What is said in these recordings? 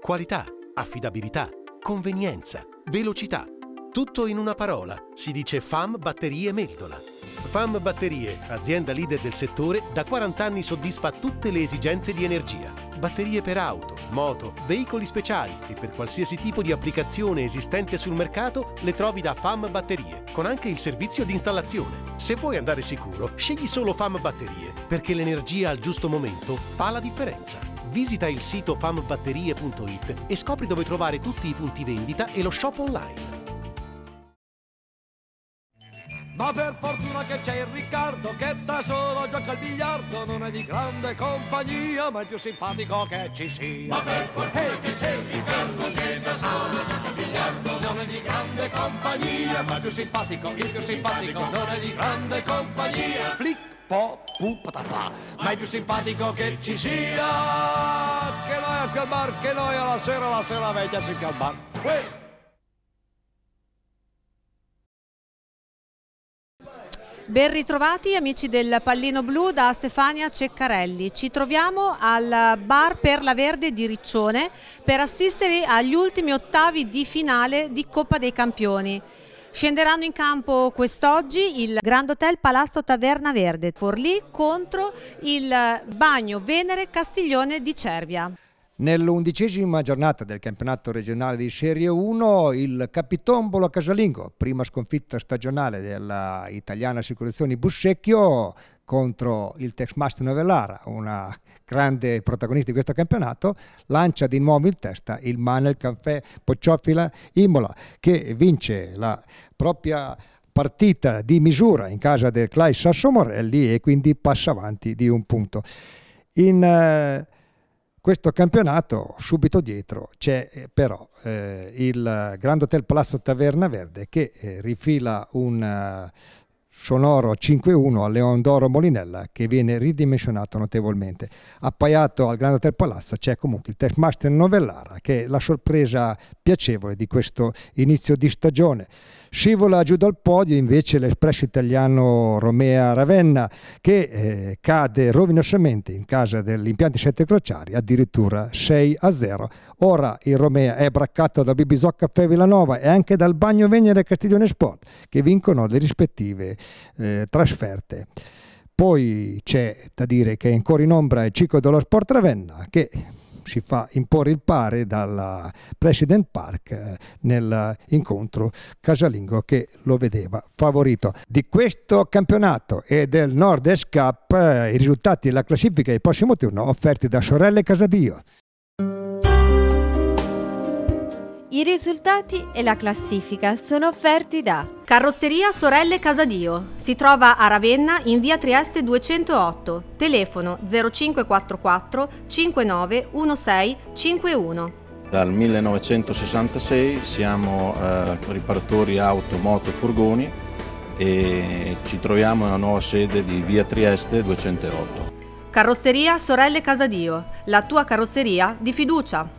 Qualità, affidabilità, convenienza, velocità. Tutto in una parola. Si dice FAM Batterie Meldola. FAM Batterie, azienda leader del settore, da 40 anni soddisfa tutte le esigenze di energia. Batterie per auto, moto, veicoli speciali e per qualsiasi tipo di applicazione esistente sul mercato le trovi da FAM Batterie, con anche il servizio di installazione. Se vuoi andare sicuro, scegli solo FAM Batterie, perché l'energia al giusto momento fa la differenza. Visita il sito fambatterie.it e scopri dove trovare tutti i punti vendita e lo shop online. Ma per fortuna che c'è il Riccardo che da solo gioca al biliardo, non è di grande compagnia ma è più simpatico che ci sia. Ma per fortuna che c'è il Riccardo che da solo gioca al biliardo, non è di grande compagnia ma è più simpatico, il più simpatico, non è di grande compagnia. Flick, po, pu, patapà, ma è più simpatico che ci sia. Che noi a al bar, che noi alla sera veglia si al bar. Uè. Ben ritrovati amici del Pallino Blu da Stefania Ceccarelli. Ci troviamo al bar Perla Verde di Riccione per assistere agli ultimi ottavi di finale di Coppa dei Campioni. Scenderanno in campo quest'oggi il Grand Hotel Palazzo Taverna Verde Forlì contro il Bagno Venere Castiglione di Cervia. Nell'11ª giornata del campionato regionale di Serie 1 il Capitombolo Casalingo, prima sconfitta stagionale della Italiana Assicurazioni Bussecchio contro il Texmaster Novellara, una grande protagonista di questo campionato, lancia di nuovo in testa il Manel Caffè Pocciofila Imola, che vince la propria partita di misura in casa del CLAI Sasso Morelli e quindi passa avanti di un punto. In questo campionato subito dietro c'è però il Grand Hotel Palazzo Taverna Verde che rifila un sonoro 5-1 al Leon d'Oro Molinella che viene ridimensionato notevolmente. Appaiato al Grand Hotel Palazzo c'è comunque il Texmaster Novellara che è la sorpresa piacevole di questo inizio di stagione. Scivola giù dal podio invece l'Espresso Italiano Romea Ravenna che cade rovinosamente in casa dell'Impianti Sette Crociari, addirittura 6-0. Ora il Romea è braccato da Bibisò Caffè Villanova e anche dal Bagno Venere Castiglione Sport che vincono le rispettive trasferte. Poi c'è da dire che è ancora in ombra il Ciclo dello Sport Ravenna che si fa imporre il pari dalla President Park nell'incontro casalingo che lo vedeva favorito. Di questo campionato e del Nord-Est Cup i risultati della classifica del prossimo turno offerti da Sorelle Casadio. I risultati e la classifica sono offerti da Carrozzeria Sorelle Casadio. Si trova a Ravenna in via Trieste 208, telefono 0544 591651. Dal 1966 siamo riparatori auto, moto e furgoni e ci troviamo nella nuova sede di via Trieste 208. Carrozzeria Sorelle Casadio, la tua carrozzeria di fiducia.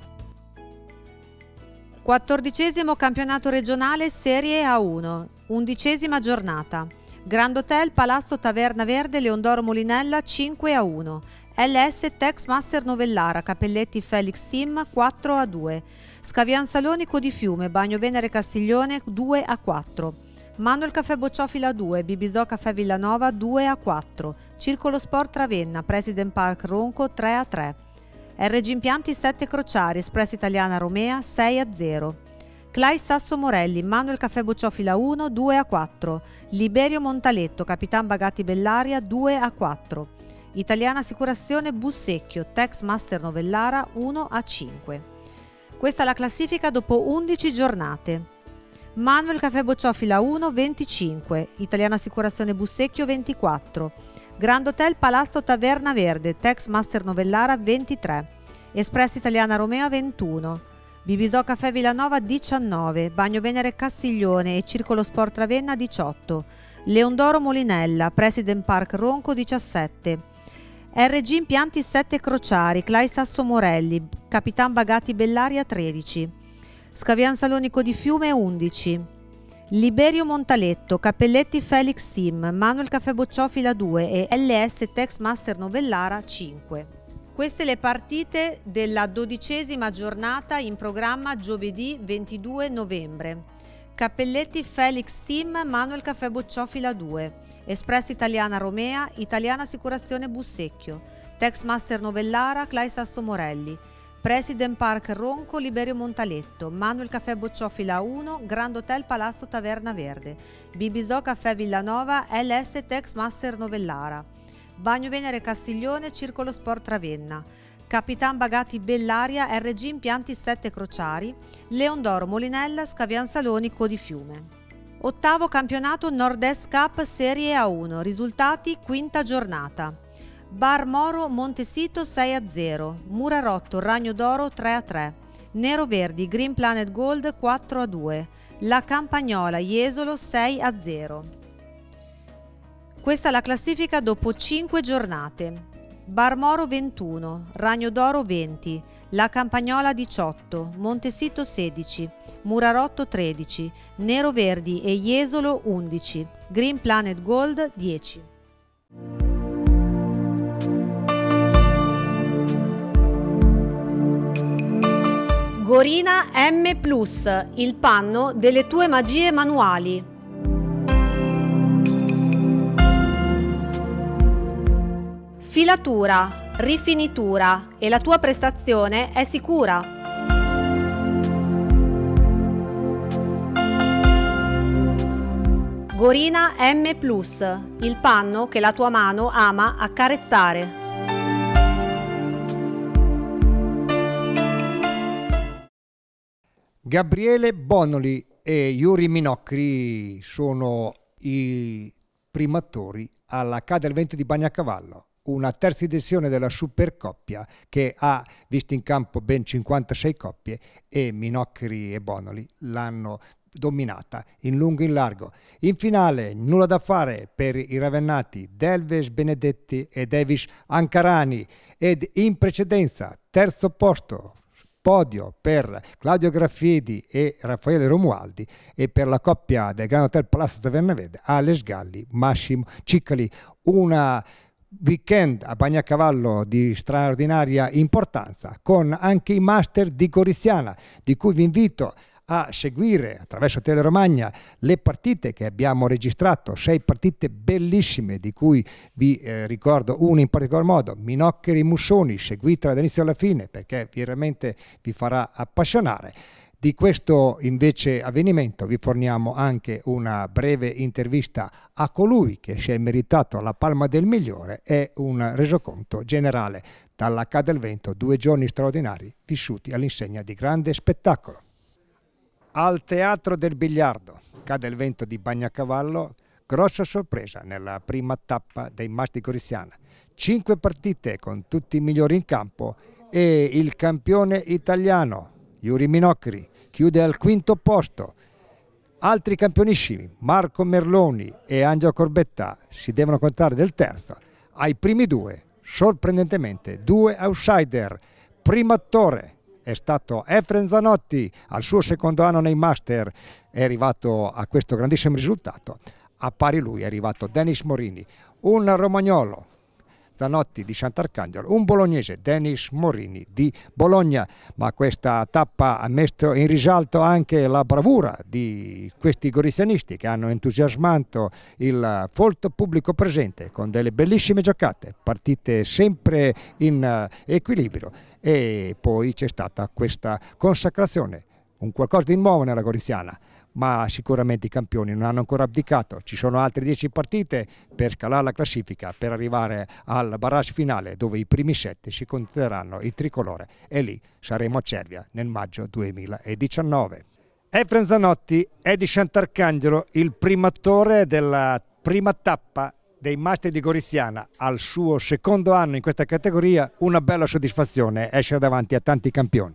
14° campionato regionale Serie A1, 11ª giornata. Grand Hotel Palazzo Taverna Verde Leon d'Oro Molinella 5-1. LS Texmaster Novellara Cappelletti Felix Team 4-2. Scavian Salonico di Fiume Bagno Venere Castiglione 2-4. Manuel Caffè Bocciofila 2, Bibisò Caffè Villanova 2-4. Circolo Sport Ravenna President Park Ronco 3-3. RG Impianti 7 Crociari, Espress Italiana Romea 6-0. CLAI Sasso Morelli, Manuel Caffè Bocciofila 1, 2-4. Liberio Montaletto, Capitan Bagatti Bellaria 2-4. Italiana Assicurazione Bussecchio, Texmaster Novellara 1-5. Questa è la classifica dopo 11 giornate. Manuel Caffè Bocciofila 1, 25. Italiana Assicurazione Bussecchio 24. Grand Hotel Palazzo Taverna Verde, Texmaster Novellara 23, Espress Italiana Romea 21, Bibisò Caffè Villanova 19, Bagno Venere Castiglione e Circolo Sport Ravenna 18, Leon d'Oro Molinella, President Park Ronco 17, RG Impianti 7 Crociari, CLAI Sasso Morelli, Capitan Bagatti Bellaria 13, Scavian Salonico di Fiume 11, Liberio Montaletto, Cappelletti Felix Team, Manuel Caffè Bocciofila 2 e LS Texmaster Novellara 5. Queste le partite della 12ª giornata in programma giovedì 22 novembre. Cappelletti Felix Team, Manuel Caffè Bocciofila 2, Espress Italiana Romea, Italiana Assicurazione Bussecchio, Tex Master Novellara, Clay Sasso Morelli, President Park Ronco, Liberio Montaletto, Manuel Caffè Bocciofila 1, Grand Hotel Palazzo Taverna Verde, Bibizò Caffè Villanova, LS Tex Master Novellara, Bagno Venere Castiglione, Circolo Sport Ravenna, Capitan Bagati Bellaria, RG Impianti 7 Crociari, Leon d'Oro Molinella, Scavian Saloni Codifiume. Ottavo campionato Nord-Est Cup Serie A1, risultati quinta giornata. Bar Moro Montesito 6-0, Murarotto Ragno d'Oro 3-3, Nero Verdi Green Planet Gold 4-2, La Campagnola Jesolo 6-0. Questa è la classifica dopo 5 giornate. Bar Moro 21, Ragno d'Oro 20, La Campagnola 18, Montesito 16, Murarotto 13, Nero Verdi e Jesolo 11, Green Planet Gold 10. Gorina M+, il panno delle tue magie manuali. Filatura, rifinitura e la tua prestazione è sicura. Gorina M+, il panno che la tua mano ama accarezzare. Gabriele Bonoli e Yuri Minocri sono i primatori alla Ca del Vento di Bagnacavallo, una terza edizione della Supercoppia che ha visto in campo ben 56 coppie e Minocri e Bonoli l'hanno dominata in lungo e in largo. In finale nulla da fare per i ravennati Delves Benedetti e Davis Ancarani ed in precedenza terzo posto podio per Claudio Graffiedi e Raffaele Romualdi e per la coppia del Grand Hotel Palazzo Taverna Verde Alex Galli, Massimo Ciccali. Una weekend a Bagnacavallo di straordinaria importanza con anche i master di Goriziana, di cui vi invito a seguire attraverso Teleromagna le partite che abbiamo registrato, 6 partite bellissime di cui vi ricordo una in particolar modo, Minoccheri Mussoni, seguitela dall'inizio alla fine perché veramente vi farà appassionare. Di questo invece avvenimento vi forniamo anche una breve intervista a colui che si è meritato la palma del migliore e un resoconto generale dalla Ca del Vento, 2 giorni straordinari vissuti all'insegna di grande spettacolo. Al Teatro del Biliardo, Ca del Vento di Bagnacavallo, grossa sorpresa nella prima tappa dei Masti Goriziana. 5 partite con tutti i migliori in campo e il campione italiano Yuri Minocri chiude al quinto posto. Altri campionissimi, Marco Merloni e Angelo Corbetta, si devono contare del terzo. Ai primi 2, sorprendentemente, 2 outsider. Primo attore è stato Efren Zanotti, al suo secondo anno nei Master è arrivato a questo grandissimo risultato. A pari lui è arrivato Denis Morini, un romagnolo, Zanotti di Sant'Arcangelo, un bolognese, Denis Morini di Bologna, ma questa tappa ha messo in risalto anche la bravura di questi gorizianisti che hanno entusiasmato il folto pubblico presente con delle bellissime giocate, partite sempre in equilibrio e poi c'è stata questa consacrazione, un qualcosa di nuovo nella Goriziana. Ma sicuramente i campioni non hanno ancora abdicato, ci sono altre 10 partite per scalare la classifica, per arrivare al barrage finale dove i primi 7 si conteranno il tricolore e lì saremo a Cervia nel maggio 2019. Efren Zanotti è di Sant'Arcangelo, il primatore della prima tappa dei Master di Goriziana, al suo secondo anno in questa categoria, una bella soddisfazione essere davanti a tanti campioni.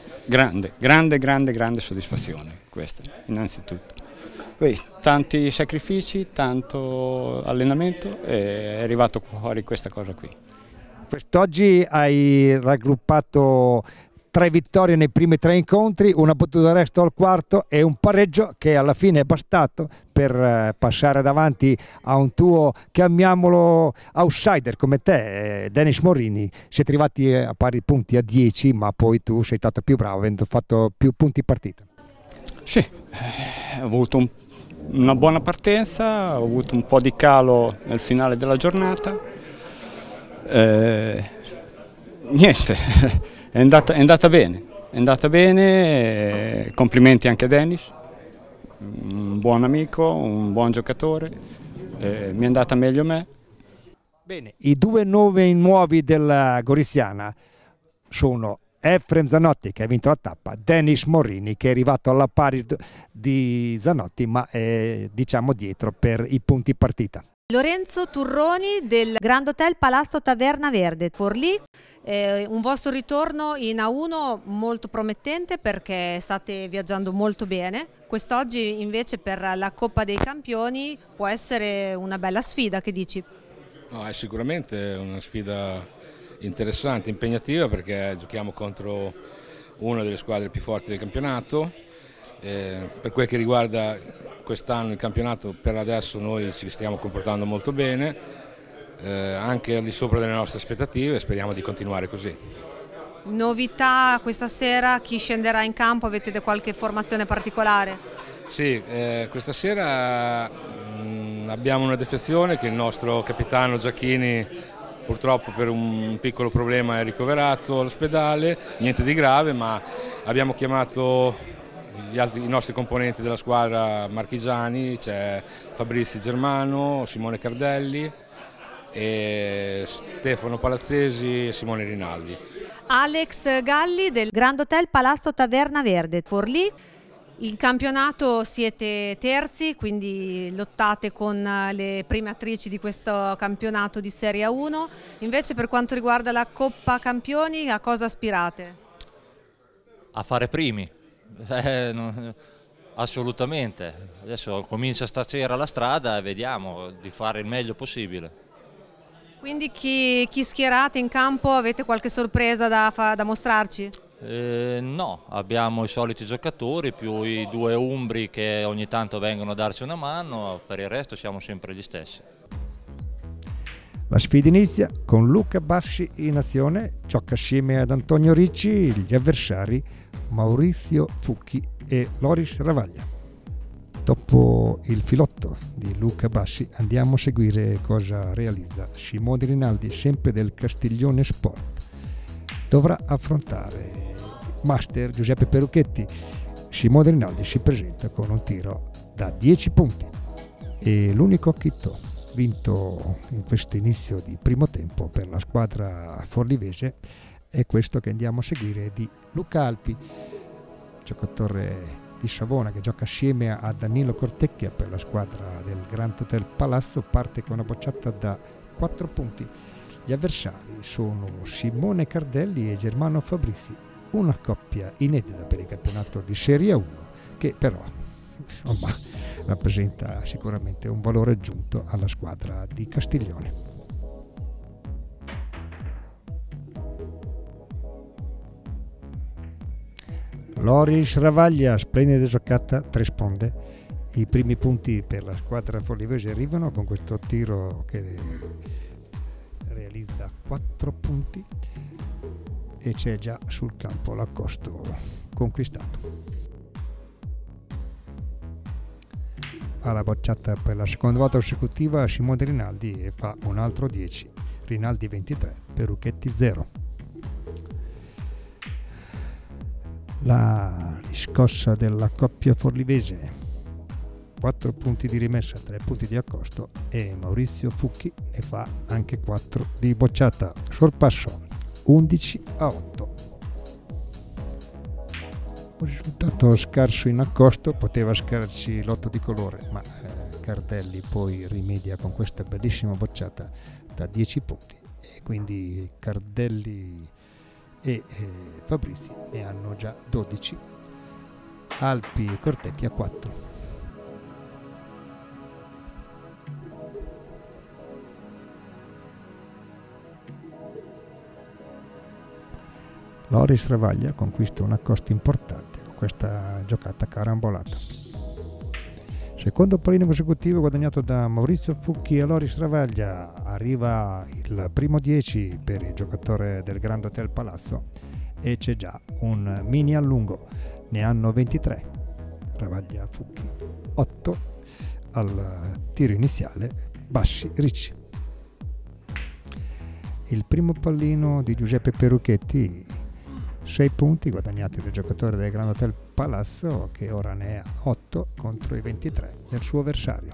Grande soddisfazione questa, innanzitutto. Poi tanti sacrifici, tanto allenamento e è arrivato fuori questa cosa qui. Quest'oggi hai raggruppato 3 vittorie nei primi 3 incontri, una battuta resto al quarto e un pareggio che alla fine è bastato per passare davanti a un tuo, chiamiamolo outsider come te, Denis Morini. Siete arrivati a pari punti a 10, ma poi tu sei stato più bravo avendo fatto più punti partita. Sì, ho avuto una buona partenza, ho avuto un po' di calo nel finale della giornata. Niente, è andata bene, complimenti anche a Denis, un buon amico, un buon giocatore, mi è andata meglio a me. Bene, i 2 nuovi della Goriziana sono Efrem Zanotti che ha vinto la tappa, Denis Morini che è arrivato alla pari di Zanotti ma è diciamo dietro per i punti partita. Lorenzo Turroni del Grand Hotel Palazzo Taverna Verde, Forlì, un vostro ritorno in A1 molto promettente perché state viaggiando molto bene. Quest'oggi invece per la Coppa dei Campioni può essere una bella sfida, che dici? No, è sicuramente una sfida interessante, impegnativa perché giochiamo contro una delle squadre più forti del campionato. Per quel che riguarda quest'anno il campionato, per adesso noi ci stiamo comportando molto bene, anche al di sopra delle nostre aspettative, e speriamo di continuare così. Novità questa sera, chi scenderà in campo? Avete qualche formazione particolare? Sì, questa sera abbiamo una defezione che il nostro capitano Giacchini purtroppo per un piccolo problema è ricoverato all'ospedale, niente di grave, ma abbiamo chiamato i nostri componenti della squadra marchigiani, c'è Fabrizio Germano, Simone Cardelli, e Stefano Palazzesi e Simone Rinaldi. Alex Galli del Grand Hotel Palazzo Taverna Verde, Forlì. In campionato siete terzi, quindi lottate con le prime attrici di questo campionato di Serie A1. Invece per quanto riguarda la Coppa Campioni, a cosa aspirate? A fare primi, assolutamente. Adesso comincia stasera la strada e vediamo di fare il meglio possibile. Quindi chi schierate in campo? Avete qualche sorpresa da mostrarci? No, abbiamo i soliti giocatori più i 2 umbri che ogni tanto vengono a darci una mano, per il resto siamo sempre gli stessi. La sfida inizia con Luca Bassi in azione, gioca assieme ad Antonio Ricci, gli avversari Maurizio Fucchi e Loris Ravaglia. Dopo il filotto di Luca Bassi andiamo a seguire cosa realizza Simone Rinaldi, sempre del Castiglione Sport. Dovrà affrontare Master Giuseppe Perucchetti. Simone Rinaldi si presenta con un tiro da 10 punti e l'unico hit vinto in questo inizio di primo tempo per la squadra forlivese è questo che andiamo a seguire di Luca Alpi, giocatore di Savona che gioca assieme a Danilo Cortecchia per la squadra del Grand Hotel Palazzo. Parte con una bocciata da 4 punti. Gli avversari sono Simone Cardelli e Germano Fabrizi, una coppia inedita per il campionato di Serie 1 che però insomma, rappresenta sicuramente un valore aggiunto alla squadra di Castiglione. Loris Ravaglia, splendida giocata, 3 sponde. I primi punti per la squadra forlivese arrivano con questo tiro che realizza 4 punti e c'è già sul campo l'accosto conquistato. Alla bocciata per la seconda volta consecutiva Simone Rinaldi e fa un altro 10, Rinaldi 23, Perucchetti 0. La riscossa della coppia forlivese, 4 punti di rimessa, 3 punti di accosto e Maurizio Fucchi ne fa anche 4 di bocciata. Sorpasso 11-8. Un risultato scarso in accosto, poteva scarsi l'8 di colore, ma Cardelli poi rimedia con questa bellissima bocciata da 10 punti e quindi Cardelli e Fabrizi ne hanno già 12, Alpi e Cortecchia 4. Loris Ravaglia conquista una costa importante con questa giocata carambolata. Secondo pallino consecutivo guadagnato da Maurizio Fucchi e Loris Ravaglia. Arriva il primo 10 per il giocatore del Grand Hotel Palazzo e c'è già un mini allungo. Ne hanno 23. Ravaglia, Fucchi, 8 al tiro iniziale, Bassi, Ricci. Il primo pallino di Giuseppe Perucchetti, 6 punti guadagnati dal giocatore del Grand Hotel Palazzo, che ora ne ha 8 contro i 23 del suo avversario.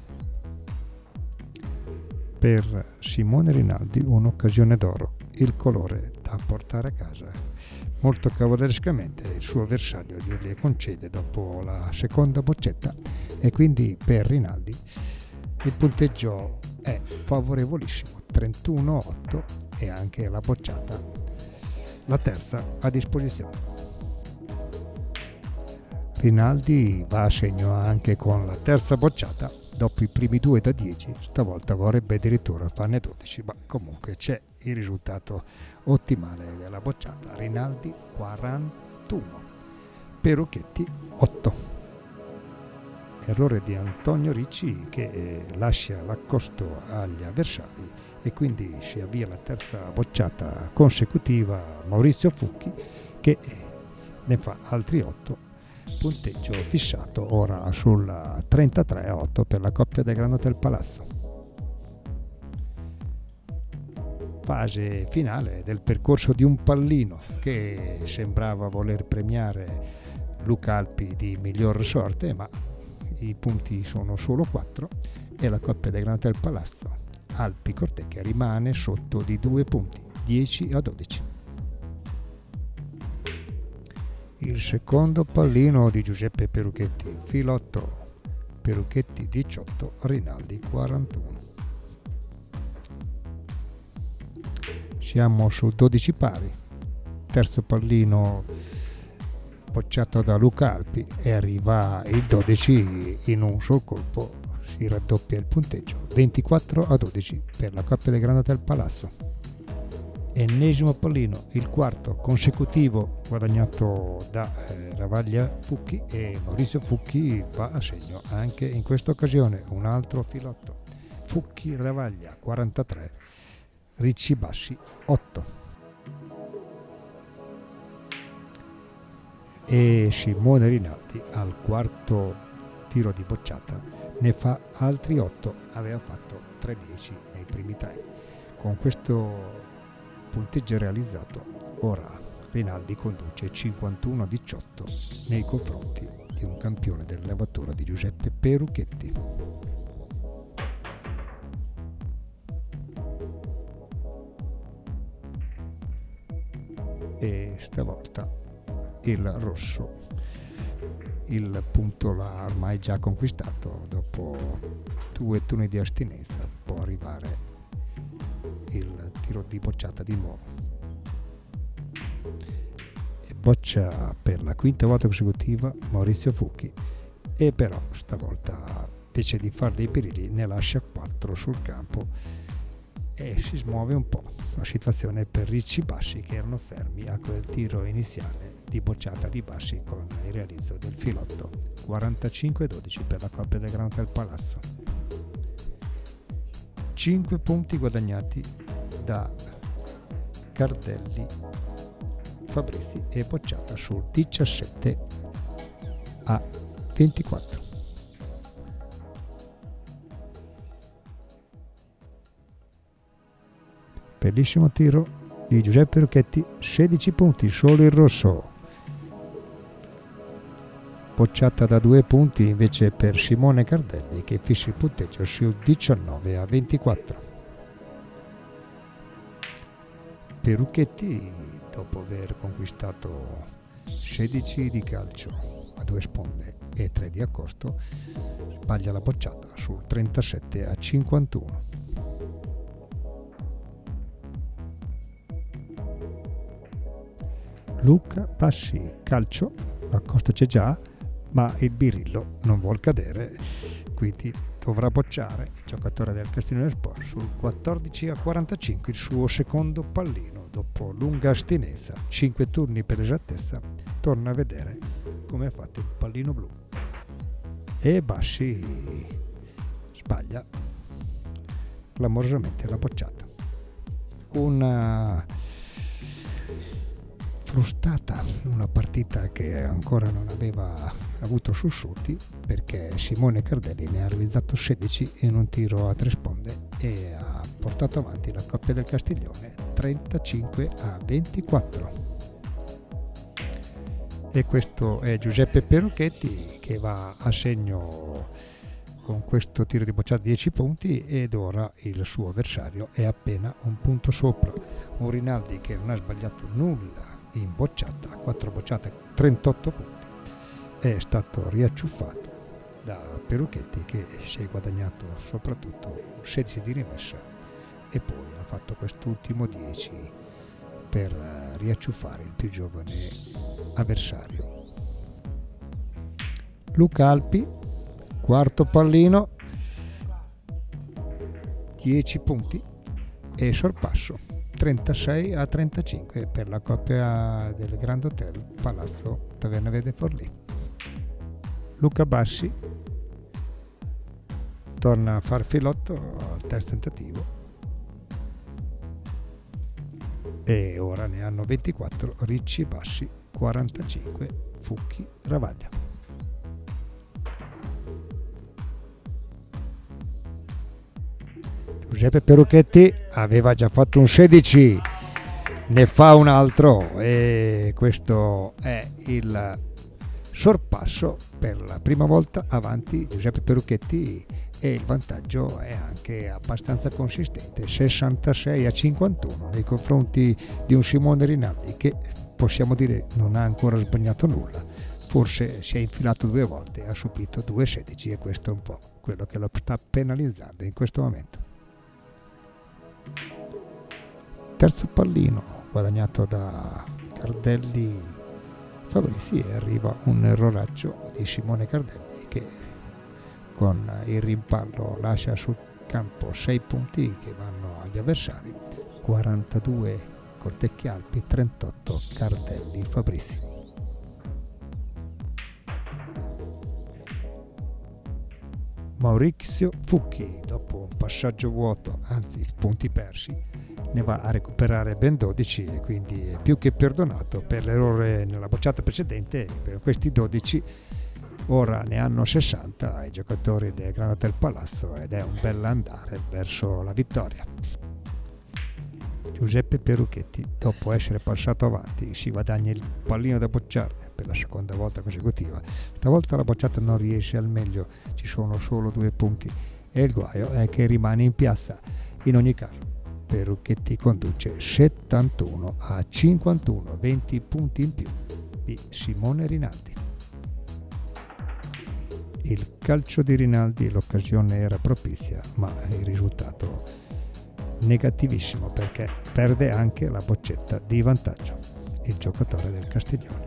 Per Simone Rinaldi un'occasione d'oro, il colore da portare a casa. Molto cavallerescamente il suo avversario gliele concede dopo la seconda boccetta e quindi per Rinaldi il punteggio è favorevolissimo, 31-8, e anche la bocciata, la terza, a disposizione. Rinaldi va a segno anche con la terza bocciata. Dopo i primi 2 da 10, stavolta vorrebbe addirittura farne 12, ma comunque c'è il risultato ottimale della bocciata. Rinaldi 41, Perucchetti 8. Errore di Antonio Ricci che lascia l'accosto agli avversari e quindi si avvia la terza bocciata consecutiva. Maurizio Fucchi che ne fa altri 8. Punteggio fissato ora sul 33-8 per la coppia del Grand Hotel Palazzo. Fase finale del percorso di un pallino che sembrava voler premiare Luca Alpi di miglior sorte, ma i punti sono solo 4 e la coppia del Grand Hotel Palazzo Alpi Cortecchia rimane sotto di 2 punti, 10-12. Il secondo pallino di Giuseppe Perucchetti, filotto Perucchetti 18, Rinaldi 41. Siamo su 12 pari. Terzo pallino bocciato da Luca Alpi e arriva il 12 in un solo colpo, si raddoppia il punteggio, 24-12 per la coppia del Grand Hotel Palazzo. Ennesimo pallino, il quarto consecutivo guadagnato da Ravaglia Fucchi, e Maurizio Fucchi va a segno anche in questa occasione. Un altro filotto, Fucchi Ravaglia 43, Ricci Bassi 8. E Simone Rinaldi al quarto tiro di bocciata ne fa altri 8, aveva fatto 3-10 nei primi 3. Con questo punteggio realizzato ora Rinaldi conduce 51-18 nei confronti di un campione della levatura di Giuseppe Perucchetti. E stavolta il rosso il punto l'ha ormai già conquistato. Dopo 2 turni di astinenza può arrivare il tiro di bocciata di nuovo, e boccia per la quinta volta consecutiva Maurizio Fucchi, e però stavolta invece di fare dei birilli ne lascia 4 sul campo e si smuove un po' la situazione per Ricci Bassi, che erano fermi a quel tiro iniziale di bocciata di Bassi con il realizzo del filotto. 45-12 per la coppia del Grand Hotel Palazzo. 5 punti guadagnati da Cardelli, Fabrizi e bocciata sul 17-24. Bellissimo tiro di Giuseppe Perucchetti, 16 punti, solo il rosso. Bocciata da 2 punti invece per Simone Cardelli, che fissa il punteggio sul 19-24. Perucchetti, dopo aver conquistato 16 di calcio a 2 sponde e 3 di accosto, sbaglia la bocciata sul 37-51. Luca Bassi, calcio, l'accosto c'è già, ma il birillo non vuol cadere, quindi dovrà bocciare il giocatore del Castiglione Sport sul 14-45 il suo secondo pallino dopo lunga astinenza, 5 turni per esattezza, torna a vedere come ha fatto il pallino blu. E Bassi sbaglia clamorosamente la bocciata. Una frustata, una partita che ancora non aveva avuto sussulti, perché Simone Cardelli ne ha realizzato 16 in un tiro a 3 sponde e ha portato avanti la coppia del Castiglione 35-24. E questo è Giuseppe Perucchetti che va a segno con questo tiro di bocciata 10 punti, ed ora il suo avversario è appena un punto sopra. Un Rinaldi che non ha sbagliato nulla in bocciata, 4 bocciate 38 punti, è stato riacciuffato da Perucchetti che si è guadagnato soprattutto 16 di rimessa e poi ha fatto quest'ultimo 10 per riacciuffare il più giovane avversario. Luca Alpi, quarto pallino, 10 punti e sorpasso 36-35 per la coppia del Grand Hotel Palazzo Taverna Verde Forlì. Luca Bassi torna a far filotto al terzo tentativo e ora ne hanno 24 Ricci Bassi, 45 Fucchi Ravaglia. Giuseppe Perucchetti aveva già fatto un 16, ne fa un altro e questo è il sorpasso per la prima volta avanti Giuseppe Perucchetti, e il vantaggio è anche abbastanza consistente, 66-51 nei confronti di un Simone Rinaldi che possiamo dire non ha ancora sbagliato nulla, forse si è infilato 2 volte, ha subito 2 16 e questo è un po' quello che lo sta penalizzando in questo momento. Terzo pallino guadagnato da Cardelli Fabrizi e arriva un erroraccio di Simone Cardelli che con il rimpallo lascia sul campo 6 punti che vanno agli avversari, 42 Cortecchi Alpi, 38 Cardelli Fabrizi. Maurizio Fucchi, dopo un passaggio vuoto, anzi punti persi, ne va a recuperare ben 12 e quindi è più che perdonato per l'errore nella bocciata precedente. Per questi 12 ora ne hanno 60 i giocatori del Grand Hotel Palazzo ed è un bell'andare verso la vittoria. Giuseppe Perucchetti, dopo essere passato avanti, si guadagna il pallino da bocciare per la seconda volta consecutiva. Stavolta la bocciata non riesce al meglio, ci sono solo 2 punti e il guaio è che rimane in piazza. In ogni caso Perucchetti conduce 71-51, 20 punti in più di Simone Rinaldi. Il calcio di Rinaldi, l'occasione era propizia, ma il risultato negativissimo perché perde anche la boccetta di vantaggio il giocatore del Castiglione.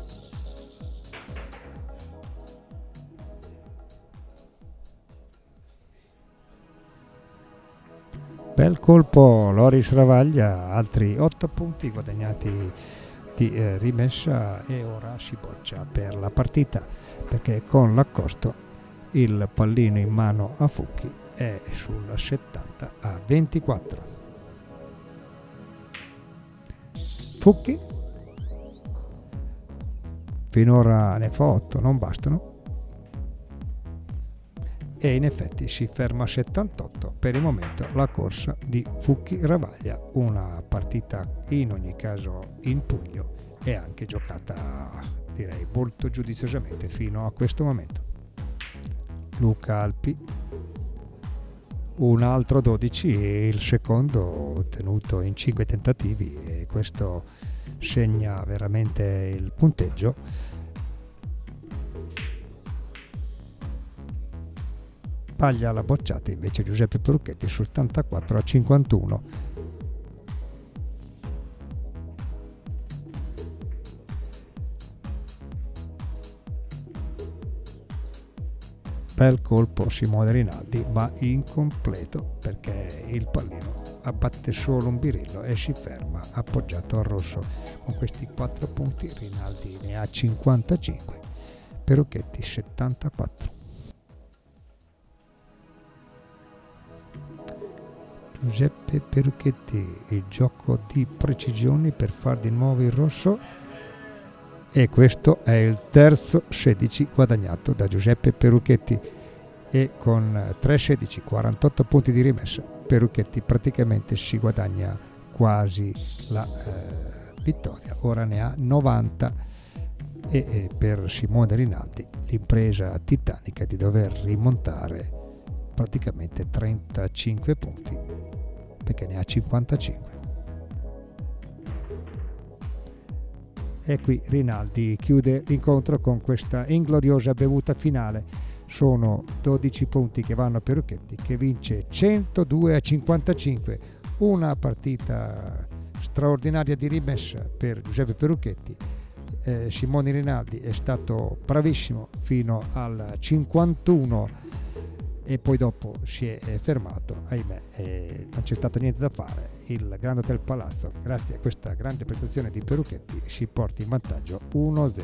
Bel colpo Loris Ravaglia, altri 8 punti guadagnati di rimessa e ora si boccia per la partita perché con l'accosto il pallino in mano a Fucchi è sul 70-24. Fucchi finora ne fa 8, non bastano e in effetti si ferma a 78 per il momento la corsa di Fucchi Ravaglia, una partita in ogni caso in pugno e anche giocata direi molto giudiziosamente fino a questo momento. Luca Alpi un altro 12 e il secondo ottenuto in 5 tentativi e questo segna veramente il punteggio. Paglia la bocciata invece Giuseppe Perucchetti sul 84-51. bel colpo Simone Rinaldi, ma incompleto perché il pallino abbatte solo un birillo e si ferma appoggiato al rosso. Con questi 4 punti Rinaldi ne ha 55, Perucchetti 74. Giuseppe Perucchetti, il gioco di precisioni per far di nuovo il rosso, e questo è il terzo 16 guadagnato da Giuseppe Perucchetti, e con 3-16, 48 punti di rimessa, Perucchetti praticamente si guadagna quasi la vittoria. Ora ne ha 90 e per Simone Rinaldi l'impresa titanica di dover rimontare praticamente 35 punti, perché ne ha 55. E qui Rinaldi chiude l'incontro con questa ingloriosa bevuta finale. Sono 12 punti che vanno a Perucchetti, che vince 102-55. Una partita straordinaria di rimessa per Giuseppe Perucchetti. Simone Rinaldi è stato bravissimo fino al 51 e poi dopo si è fermato, ahimè, non c'è stato niente da fare. Il Grand Hotel Palazzo, grazie a questa grande prestazione di Perucchetti, si porta in vantaggio 1-0.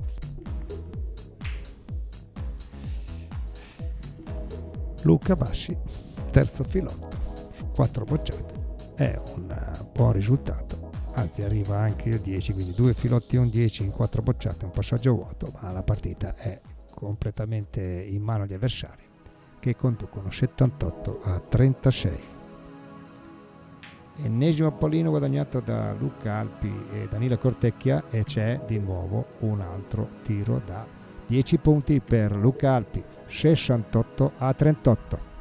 Luca Bassi, terzo filotto su 4 bocciate, è un buon risultato, anzi arriva anche il 10, quindi 2 filotti e un 10 in 4 bocciate, un passaggio vuoto, ma la partita è completamente in mano agli avversari, che conducono 78-36. Ennesimo pallino guadagnato da Luca Alpi e Danilo Cortecchia, e c'è di nuovo un altro tiro da 10 punti per Luca Alpi, 68-38.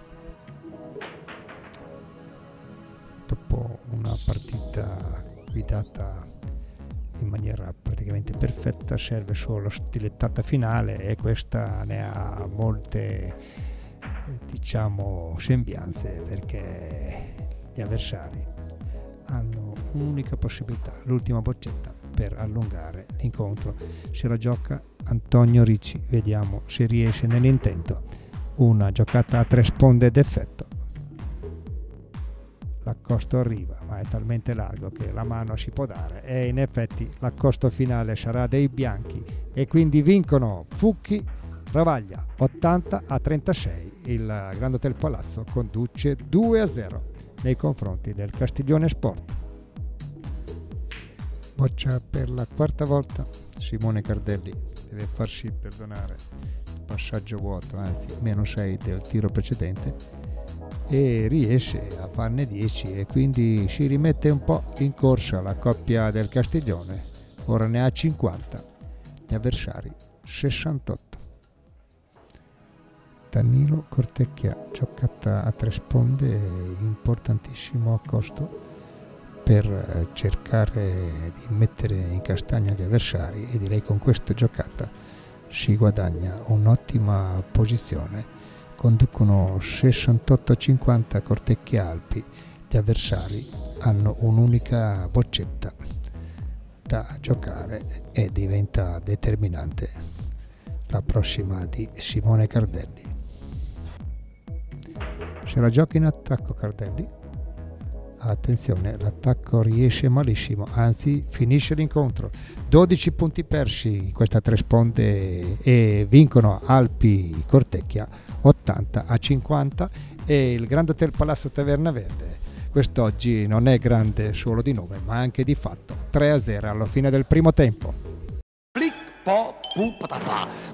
Dopo una partita guidata in maniera praticamente perfetta, serve solo la stilettata finale, e questa ne ha molte, diciamo, sembianze, perché gli avversari hanno un'unica possibilità, l'ultima boccetta, per allungare l'incontro. Se la gioca Antonio Ricci, vediamo se riesce nell'intento. Una giocata a 3 sponde d'effetto, l'accosto arriva, ma è talmente largo che la mano si può dare, e in effetti l'accosto finale sarà dei bianchi, e quindi vincono Fucchi Ravaglia 80-36. Il Grand Hotel Palazzo conduce 2-0 nei confronti del Castiglione Sport. Boccia per la 4ª volta Simone Cardelli, deve farsi perdonare il passaggio vuoto, anzi -6 del tiro precedente, e riesce a farne 10, e quindi si rimette un po' in corsa la coppia del Castiglione. Ora ne ha 50, gli avversari 68. Danilo Cortecchia, giocata a 3 sponde, importantissimo accosto per cercare di mettere in castagna gli avversari, e direi con questa giocata si guadagna un'ottima posizione. Conducono 68-50 Cortecchia Alpi, gli avversari hanno un'unica boccetta da giocare, e diventa determinante la prossima di Simone Cardelli. Se la gioca in attacco Cardelli, attenzione, l'attacco riesce malissimo, anzi finisce l'incontro. 12 punti persi in questa 3 sponde, e vincono Alpi Cortecchia 80-50. E il Grand Hotel Palazzo Taverna Verde quest'oggi non è grande solo di nome, ma anche di fatto. 3-0 alla fine del primo tempo. Plic, po, pu, patapà.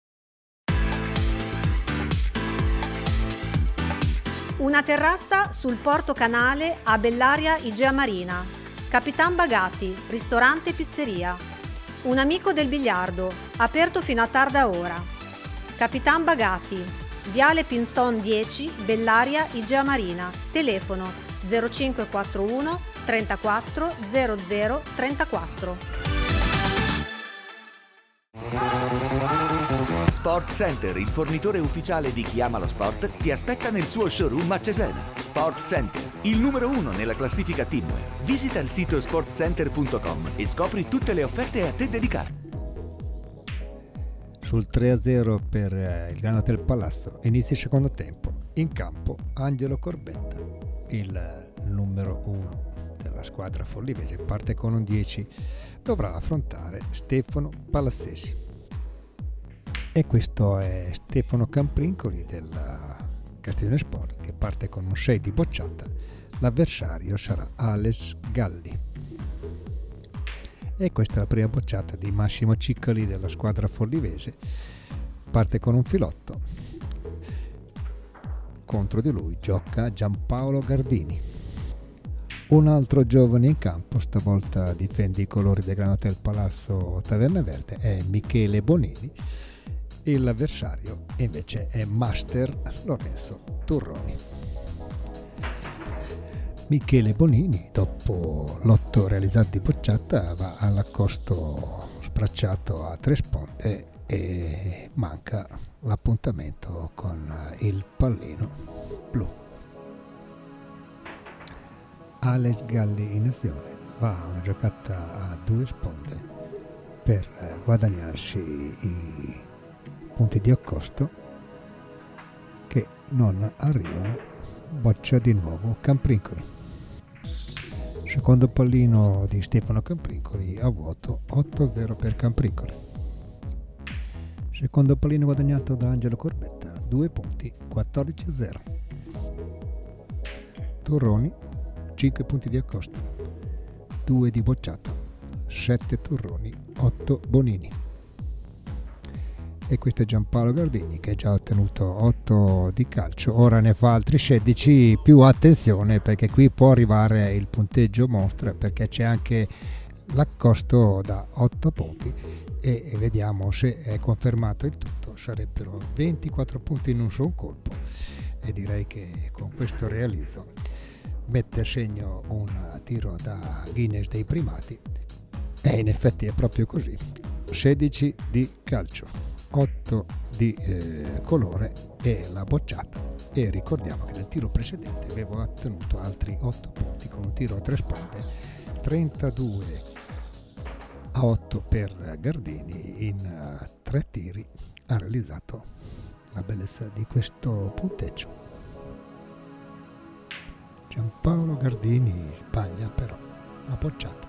Una terrazza sul Porto Canale a Bellaria Igea Marina. Capitan Bagatti, ristorante e pizzeria. Un amico del biliardo, aperto fino a tarda ora. Capitan Bagatti, Viale Pinzon 10, Bellaria Igea Marina. Telefono 0541 34 00 34. Sport Center, il fornitore ufficiale di Chi ama lo sport, ti aspetta nel suo showroom a Cesena. Sport Center, il numero 1 nella classifica teamwear. Visita il sito sportcenter.com e scopri tutte le offerte a te dedicate. sul 3-0 per il Grand Hotel Palazzo. Inizia il secondo tempo. In campo Angelo Corbetta, il numero 1 della squadra forlivese, parte con un 10, dovrà affrontare Stefano Palazzesi. E questo è Stefano Camprincoli della Castiglione Sport, che parte con un 6 di bocciata. L'avversario sarà Alex Galli. E questa è la prima bocciata di Massimo Ciccoli della squadra forlivese, parte con un filotto. Contro di lui gioca Giampaolo Gardini. Un altro giovane in campo, stavolta difende i colori del Grand Hotel Palazzo Taverna Verde, è Michele Bonini. E l'avversario invece è Master Lorenzo Turroni. Michele Bonini, dopo l'8 realizzato di bocciata, va all'accosto spracciato a 3 sponde e manca l'appuntamento con il pallino blu. Alex Galli in azione va a una giocata a 2 sponde per guadagnarsi i punti di accosto che non arrivano. Boccia di nuovo Camprincoli. Secondo pallino di Stefano Camprincoli a vuoto, 8-0 per Camprincoli. Secondo pallino guadagnato da Angelo Corbetta, 2 punti, 14-0. Turroni, 5 punti di accosto, 2 di bocciata, 7 Turroni, 8 Bonini. E questo è Giampaolo Gardini, che ha già ottenuto 8 di calcio, ora ne fa altri 16. Più attenzione, perché qui può arrivare il punteggio mostra, perché c'è anche l'accosto da 8 punti e vediamo se è confermato il tutto. Sarebbero 24 punti in un solo colpo e direi che con questo realizzo mette a segno un tiro da Guinness dei primati, e in effetti è proprio così. 16 di calcio, 8 di colore e la bocciata. E ricordiamo che nel tiro precedente avevo ottenuto altri 8 punti con un tiro a 3 sponde, 32-8 per Gardini. In 3 tiri ha realizzato la bellezza di questo punteggio. Giampaolo Gardini sbaglia però la bocciata.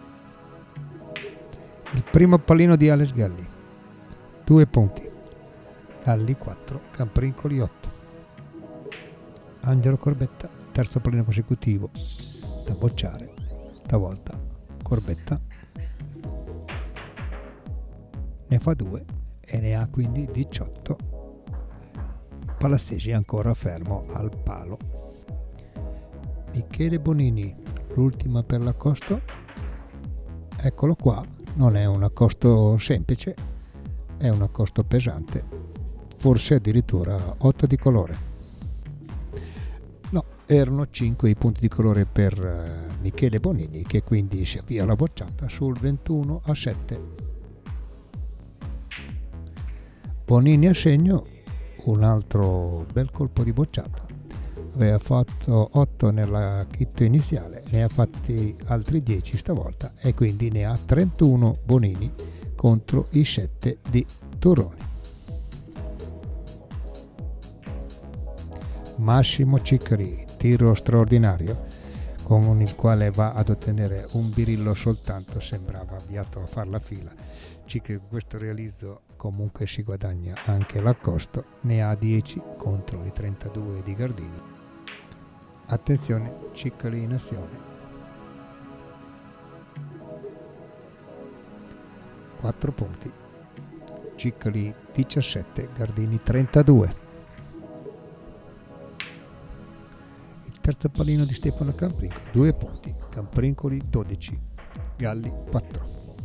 Il primo pallino di Alex Galli, 2 punti. Galli 4, Camprincoli 8. Angelo Corbetta, terzo pallino consecutivo da bocciare, stavolta Corbetta ne fa 2 e ne ha quindi 18. Palazzesi ancora fermo al palo. Michele Bonini, l'ultima per l'accosto. Eccolo qua, non è un accosto semplice, è un accosto pesante, forse addirittura 8 di colore. No, erano 5 i punti di colore per Michele Bonini, che quindi si avvia la bocciata sul 21-7. Bonini a segno, un altro bel colpo di bocciata. Aveva fatto 8 nella kit iniziale, ne ha fatti altri 10 stavolta e quindi ne ha 31 Bonini contro i 7 di Turroni. Massimo Ciccoli, tiro straordinario con il quale va ad ottenere un birillo soltanto, sembrava avviato a far la fila. Ciccoli con questo realizzo comunque si guadagna anche l'accosto, ne ha 10 contro i 32 di Gardini. Attenzione, Ciccoli in azione. 4 punti. Ciccoli 17, Gardini 32. Il terzo pallino di Stefano Camprincoli, 2 punti. Camprincoli 12, Galli 4.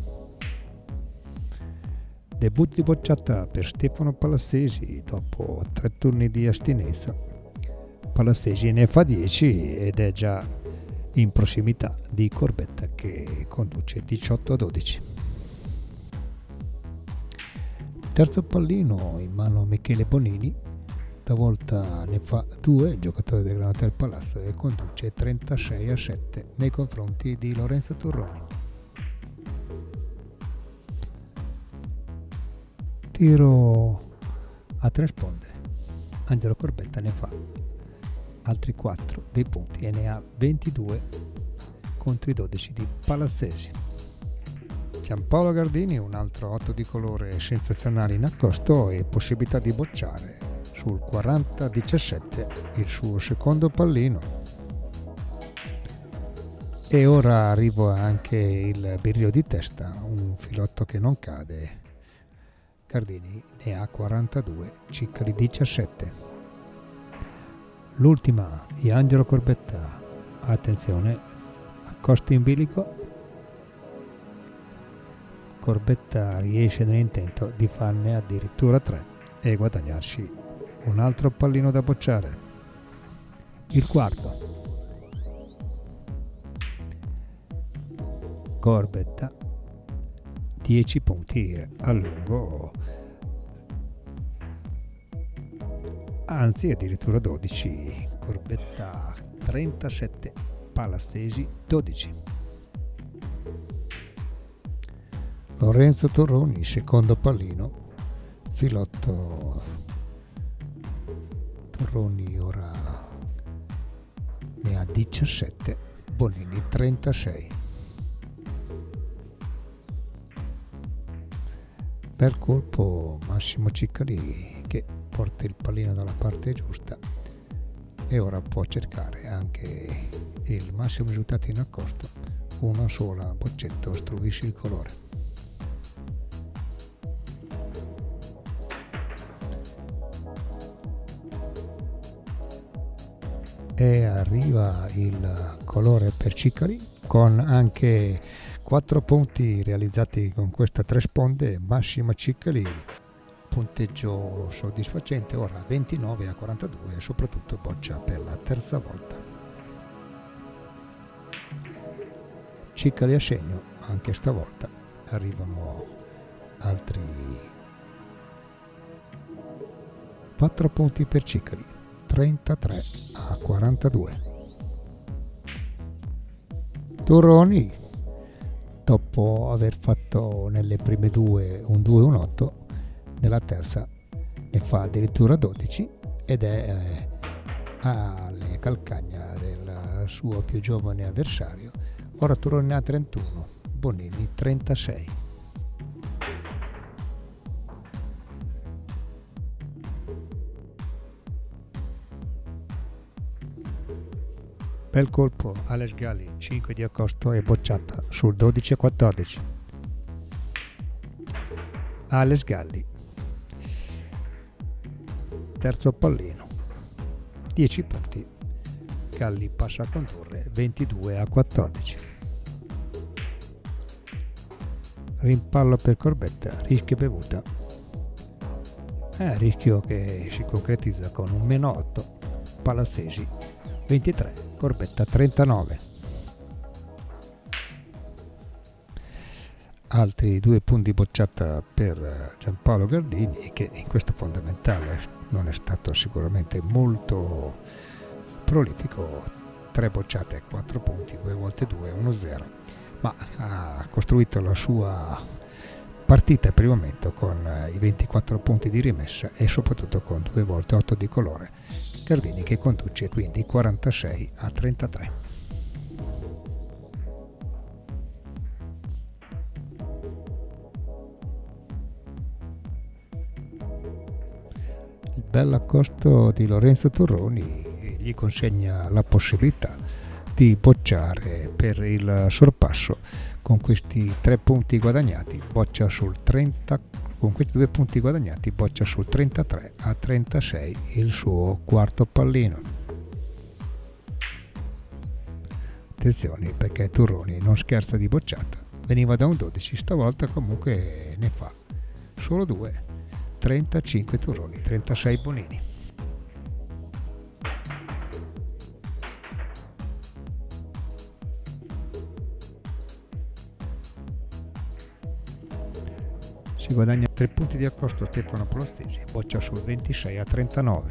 Debutto di bocciata per Stefano Palazzesi dopo 3 turni di astinenza. Palazzesi ne fa 10 ed è già in prossimità di Corbetta, che conduce 18-12. Terzo pallino in mano a Michele Bonini, stavolta ne fa 2 il giocatore del Grand Hotel Palazzo e conduce 36-7 nei confronti di Lorenzo Turroni. tiro a 3 sponde, Angelo Corbetta ne fa altri 4 dei punti e ne ha 22 contro i 12 di Palazzesi. Giampaolo Gardini, un altro 8 di colore sensazionale in accosto e possibilità di bocciare sul 40-17 il suo secondo pallino. E ora arriva anche il birrio di testa, un filotto che non cade. Gardini ne ha 42, Ciccali 17. L'ultima di Angelo Corbetta, attenzione, accosto in bilico, Corbetta riesce nell'intento di farne addirittura 3 e guadagnarsi un altro pallino da bocciare. Il quarto, Corbetta 10 punti a lungo, anzi addirittura 12, Corbetta 37, Palazzesi 12. Lorenzo Torroni, secondo pallino, filotto Torroni ora ne ha 17, Bonini 36. Bel colpo Massimo Ciccali che porta il pallino dalla parte giusta e ora può cercare anche il massimo risultato in accosto. Una sola boccetta ostruisce il colore. E arriva il colore per Ciccali con anche 4 punti realizzati con questa 3 sponde. Massimo Ciccali, punteggio soddisfacente, ora 29-42 e soprattutto boccia per la terza volta. Ciccali a segno anche stavolta, arrivano altri 4 punti per Ciccali, 33-42. Torroni, dopo aver fatto nelle prime due un 2 e un 8, nella terza ne fa addirittura 12 ed è alle calcagna del suo più giovane avversario. Ora Torroni ha 31, Bonini 36. Bel colpo, Alex Galli 5 di accosto e bocciata sul 12-14. Alex Galli, terzo pallino, 10 punti, Galli passa a condurre 22-14. Rimpallo per Corbetta, rischio bevuta, rischio che si concretizza con un -8, Palazzesi 23, Corbetta 39. Altri 2 punti bocciata per Giampaolo Gardini, che in questo fondamentale non è stato sicuramente molto prolifico. 3 bocciate, 4 punti, 2 volte 2, 1-0, ma ha costruito la sua partita per il momento con i 24 punti di rimessa e soprattutto con 2 volte 8 di colore. Gardini che conduce quindi 46-33. Il bel accosto di Lorenzo Torroni gli consegna la possibilità di bocciare per il sorpasso. Con questi 3 punti guadagnati boccia sul 30. Con questi 2 punti guadagnati boccia sul 33-36 il suo quarto pallino. Attenzione perché Torroni non scherza di bocciata, veniva da un 12, stavolta comunque ne fa solo 2, 35 Torroni, 36 Bonini. Si guadagna 3 punti di accosto Stefano Palazzesi, boccia sul 26-39.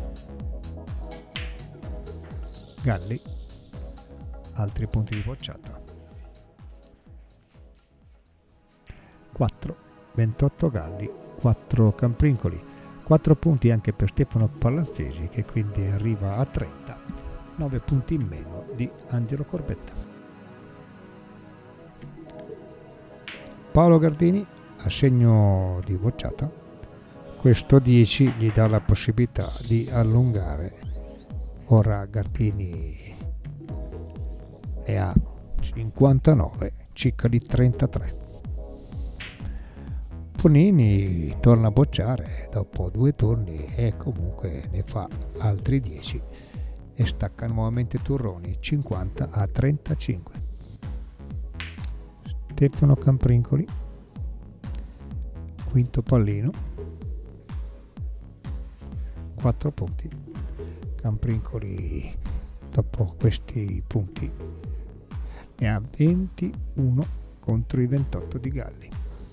Galli, altri punti di bocciata. 4, 28 Galli, 4 Camprincoli, 4 punti anche per Stefano Palazzesi, che quindi arriva a 30, 9 punti in meno di Angelo Corbetta. Paolo Gardini a segno di bocciata, questo 10 gli dà la possibilità di allungare. Ora Gardini ne ha 59, Ciccali 33. Ponini torna a bocciare dopo 2 turni e comunque ne fa altri 10 e stacca nuovamente Turroni, 50 a 35. Stefano Camprincoli, quinto pallino, 4 punti. Camprincoli dopo questi punti ne ha 21 contro i 28 di Galli.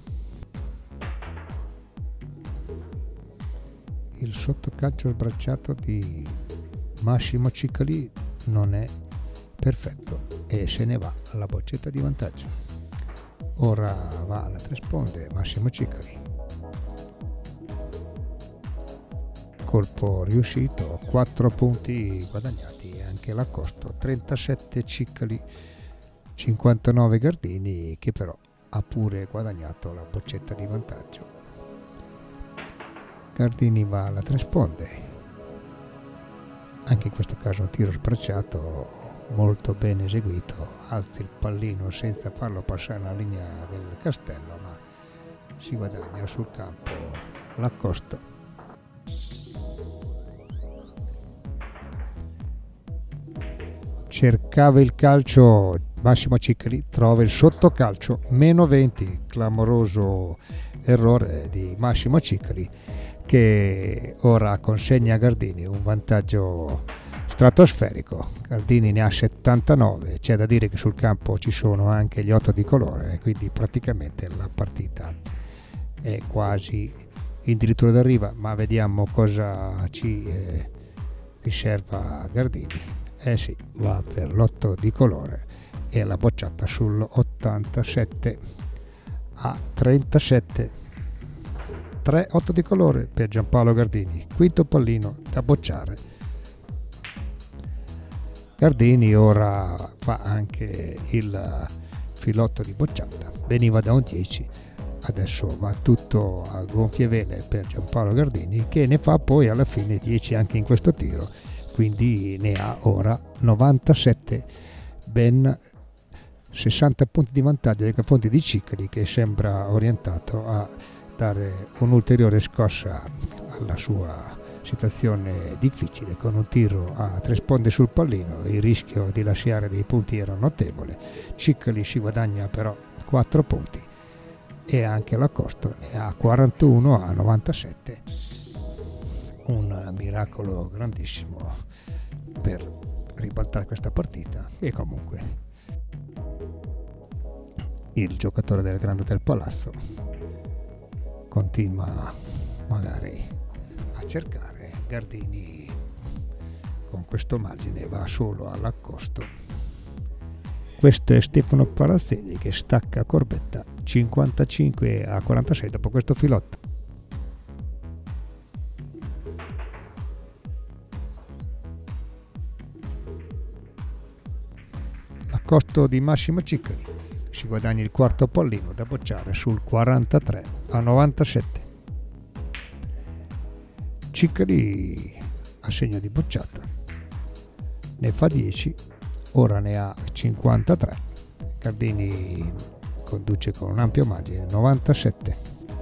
Il sottocalcio sbracciato di Massimo Ciccali non è perfetto e se ne va alla boccetta di vantaggio. Ora va alla 3 sponde Massimo Ciccali. Colpo riuscito, 4 punti guadagnati e anche l'accosto, 37 Ciccali, 59 Gardini, che però ha pure guadagnato la boccetta di vantaggio. Gardini va alla 3 sponde, anche in questo caso un tiro sbracciato molto ben eseguito, alza il pallino senza farlo passare la linea del castello, ma si guadagna sul campo l'accosto. Cercava il calcio Massimo Ciccali, trova il sottocalcio, meno 20, clamoroso errore di Massimo Ciccali, che ora consegna a Gardini un vantaggio stratosferico. Gardini ne ha 79, c'è da dire che sul campo ci sono anche gli 8 di colore, quindi praticamente la partita è quasi addirittura d'arriva, ma vediamo cosa ci riserva Gardini. Sì, va per l'8 di colore e la bocciata sul 87 a 37. 3-8 di colore per Giampaolo Gardini, quinto pallino da bocciare. Gardini ora fa anche il filotto di bocciata, veniva da un 10, adesso va tutto a gonfie vele per Giampaolo Gardini, che ne fa poi alla fine 10 anche in questo tiro, quindi ne ha ora 97, ben 60 punti di vantaggio nei confronti di Ciccali, che sembra orientato a dare un'ulteriore scossa alla sua situazione difficile. Con un tiro a 3 sponde sul pallino il rischio di lasciare dei punti era notevole. Ciccali si guadagna però 4 punti e anche l'accosto ne ha 41 a 97. Un miracolo grandissimo per ribaltare questa partita, e comunque il giocatore del Grand Hotel Palazzo continua magari a cercare. Gardini con questo margine va solo all'accosto. Questo è Stefano Palazzesi che stacca Corbetta, 55 a 46 dopo questo filotto. L'accosto di Massimo Ciccali, si guadagna il quarto pallino da bocciare sul 43 a 97. Ciccali a segno di bocciata, ne fa 10, ora ne ha 53. Gardini conduce con un ampio margine, 97.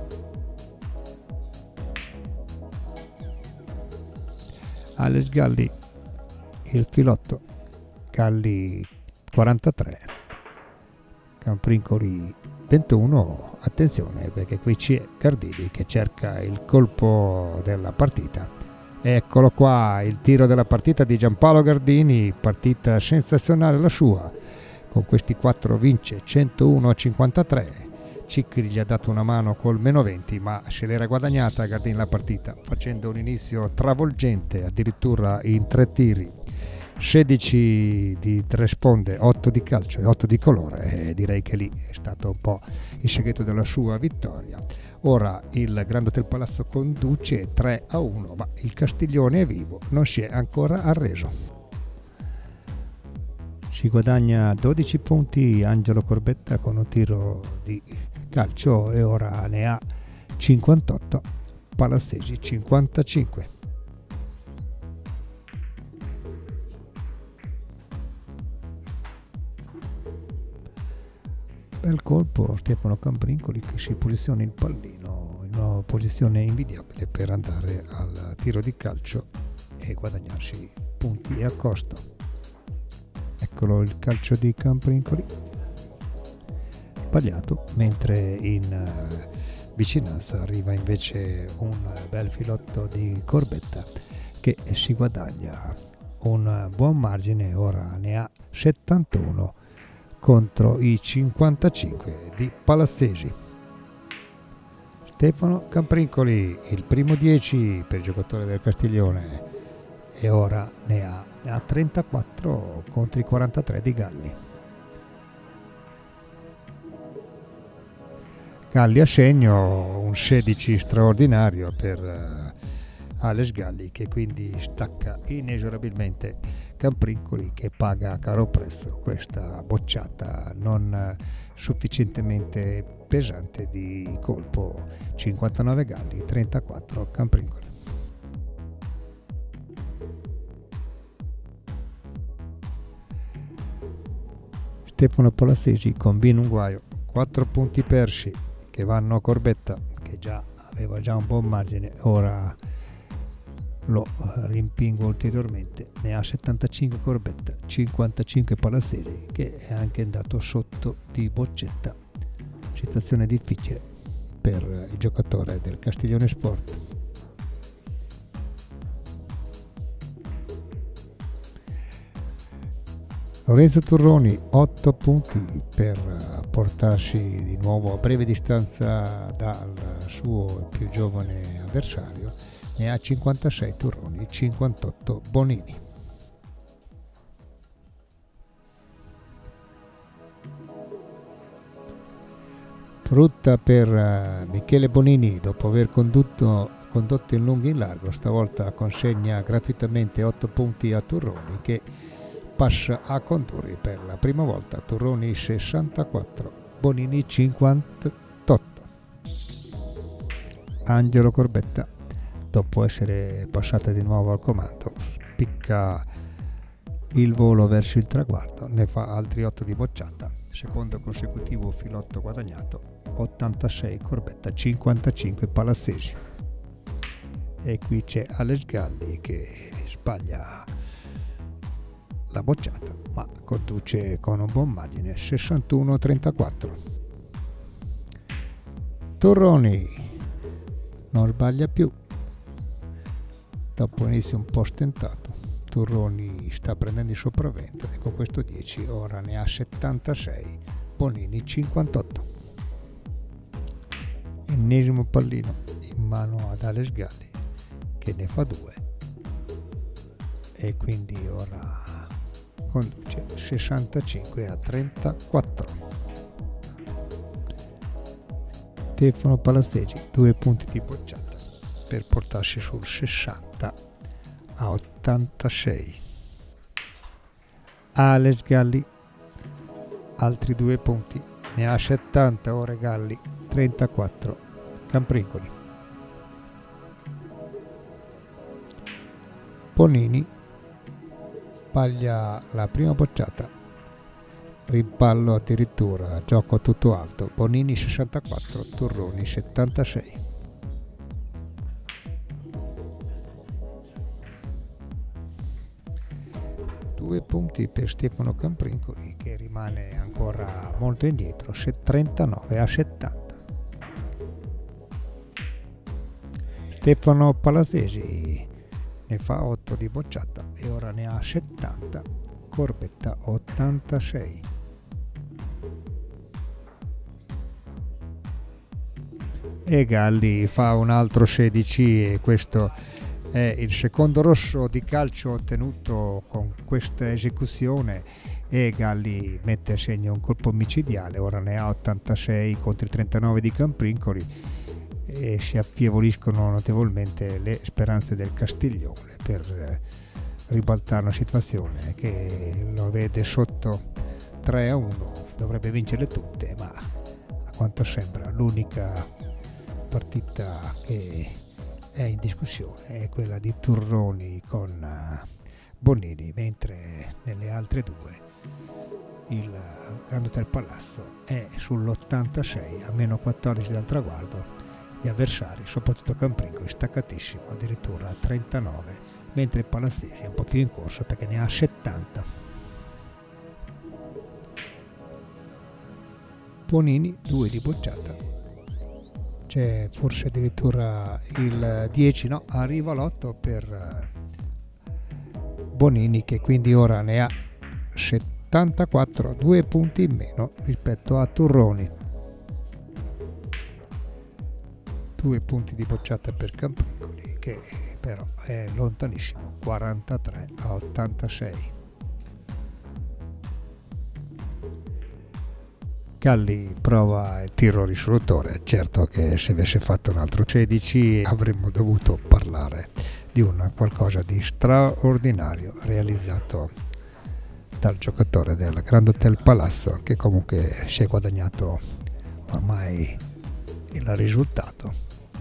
Alex Galli il filotto, Galli 43, Camprincoli 21. Attenzione, perché qui c'è Gardini che cerca il colpo della partita. Eccolo qua, il tiro della partita di Giampaolo Gardini, partita sensazionale la sua, con questi 4 vince 101 a 53. Ciccali gli ha dato una mano col meno 20, ma se l'era guadagnata Gardini la partita, facendo un inizio travolgente, addirittura in 3 tiri 16 di tre sponde, 8 di calcio e 8 di colore, e direi che lì è stato un po' il segreto della sua vittoria. Ora il Grand Hotel Palazzo conduce 3-1, ma il Castiglione è vivo, non si è ancora arreso. Si guadagna 12 punti Angelo Corbetta con un tiro di calcio e ora ne ha 58, Palassesi 55. Bel colpo Stefano Cambrincoli che si posiziona il pallino in una posizione invidiabile per andare al tiro di calcio e guadagnarsi punti a costo. Eccolo il calcio di Cambrincoli, sbagliato, mentre in vicinanza arriva invece un bel filotto di Corbetta che si guadagna un buon margine, ora ne ha 71 contro i 55 di Palassesi. Stefano Cambrincoli, il primo 10 per il giocatore del Castiglione, e ora ne ha 34 contro i 43 di Galli. Galli a segno, un 16 straordinario per Alex Galli, che quindi stacca inesorabilmente Cambrincoli, che paga a caro prezzo questa bocciata non sufficientemente pesante di colpo. 59 Galli, 34 Cambrincoli. Stefano Palassesi combina un guaio, 4 punti persi che vanno a Corbetta, che aveva già un buon margine, ora lo rimpingo ulteriormente, ne ha 75 Corbetta, 55 Palassesi, che è anche andato sotto di boccetta. Situazione difficile per il giocatore del Castiglione Sport. Lorenzo Turroni 8 punti per portarsi di nuovo a breve distanza dal suo più giovane avversario. Ne ha 56 Turroni, 58 Bonini. Frutta per Michele Bonini, dopo aver condotto in lungo e in largo, stavolta consegna gratuitamente 8 punti a Turroni, che passa a condurre per la prima volta. Turroni 64, Bonini 58. Angelo Corbetta, dopo essere passata di nuovo al comando, spicca il volo verso il traguardo, ne fa altri 8 di bocciata, secondo consecutivo filotto guadagnato, 86 Corbetta, 55 Palassesi. E qui c'è Alex Galli che sbaglia la bocciata, ma conduce con un buon margine, 61-34. Turroni non sbaglia più, dopo inizio un po' stentato. Turroni sta prendendo il sopravvento e con questo 10 ora ne ha 76, Bonini 58. Ennesimo pallino in mano ad Alex Galli, che ne fa 2 e quindi ora conduce 65-34. Stefano Palassesi 2 punti di bocciata per portarsi sul 60-86. Alex Galli altri 2 punti, ne ha 70 ore Galli, 34 Cambrincoli. Bonini paglia la prima bocciata, rimpallo addirittura, gioco tutto alto. Bonini 64, Turroni 76. Due punti per Stefano Cambrincoli, che rimane ancora molto indietro, 39-70. Stefano Palassesi ne fa 8 di bocciata e ora ne ha 70, Corbetta 86. E Galli fa un altro 16 e questo È il secondo rosso di calcio ottenuto con questa esecuzione e Galli mette a segno un colpo micidiale, ora ne ha 86 contro i 39 di Camprincoli e si affievoliscono notevolmente le speranze del Castiglione per ribaltare una situazione che lo vede sotto 3-1, dovrebbe vincerle tutte, ma a quanto sembra l'unica partita che è in discussione è quella di Turroni con Bonini, mentre nelle altre due il Grand Hotel Palazzo è sull'86 a meno 14 dal traguardo, gli avversari, soprattutto Camprincoli, staccatissimo, addirittura a 39, mentre il Palazzesi è un po' più in corsa perché ne ha 70. Bonini 2 di bocciata, c'è forse addirittura il 10, no, arriva l'8 per Bonini, che quindi ora ne ha 74, 2 punti in meno rispetto a Turroni. 2 punti di bocciata per Camprincoli, che però è lontanissimo, 43 a 86. Galli prova il tiro risolutore, certo che se avesse fatto un altro 16 avremmo dovuto parlare di un qualcosa di straordinario realizzato dal giocatore del Grand Hotel Palazzo, che comunque si è guadagnato ormai il risultato.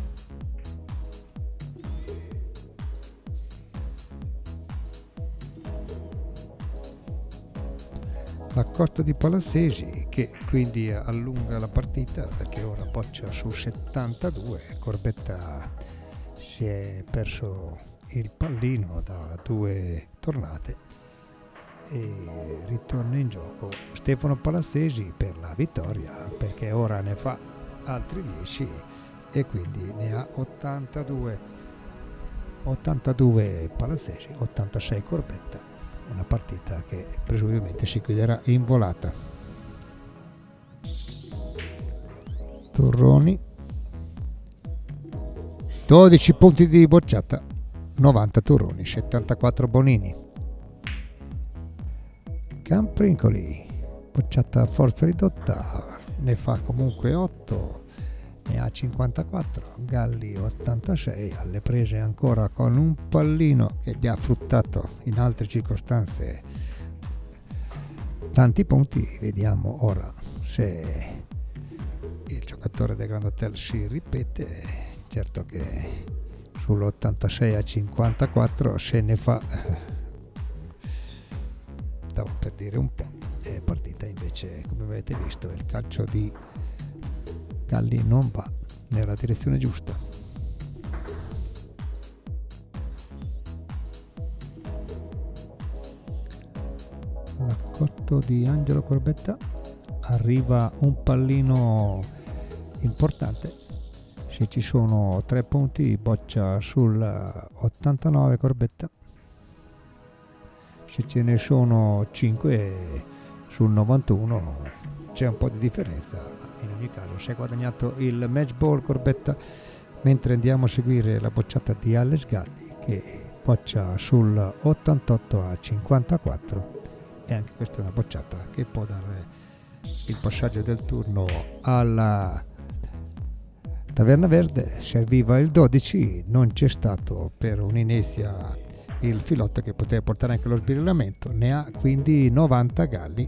La Costa di Palazzesi che quindi allunga la partita perché ora boccia su 72, Corbetta si è perso il pallino da 2 tornate e ritorna in gioco Stefano Palazzesi per la vittoria, perché ora ne fa altri 10 e quindi ne ha 82 Palazzesi, 86 Corbetta, una partita che presumibilmente si chiuderà in volata. Turroni 12 punti di bocciata, 90 Turroni, 74 Bonini. Camprincoli, bocciata a forza ridotta, ne fa comunque 8, ne ha 54, Galli 86, alle prese ancora con un pallino che gli ha fruttato in altre circostanze tanti punti. Vediamo ora se il giocatore del Grand Hotel si ripete. Certo che sull'86 a 54 se ne fa, stavo per dire un po', è partita invece, come avete visto, il calcio di Galli non va nella direzione giusta. L'accotto di Angelo Corbetta, arriva un pallino importante, se ci sono 3 punti boccia sul 89 Corbetta, se ce ne sono 5 sul 91 c'è un po' di differenza. In ogni caso si è guadagnato il match ball Corbetta, mentre andiamo a seguire la bocciata di Alex Galli che boccia sul 88 a 54 e anche questa è una bocciata che può dare il passaggio del turno alla Taverna Verde. Serviva il 12, non c'è stato per un'Inesia il filotto che poteva portare anche lo sbirillamento, ne ha quindi 90 Galli,